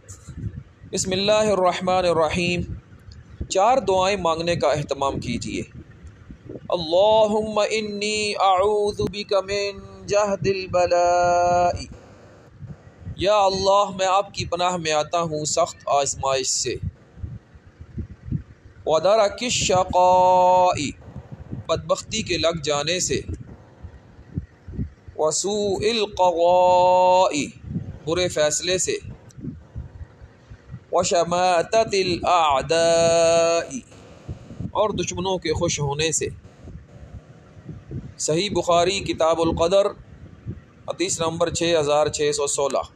بسم اللہ الرحمن الرحیم۔ 4 دعائیں مانگنے کا اہتمام کیجیے۔ اللہم انی اعوذ بک من جہد البلاء، یا اللہ میں آپ کی پناہ میں آتا ہوں سخت آزمائش سے، ودرک الشقاء، بدبختی کے لگ جانے سے، وسوء القضاء، برے فیصلے سے، وشماتت الاعداء، اور دشمنوں کے خوش ہونے سے۔ صحیح بخاری کتاب القدر حدیث نمبر 6616۔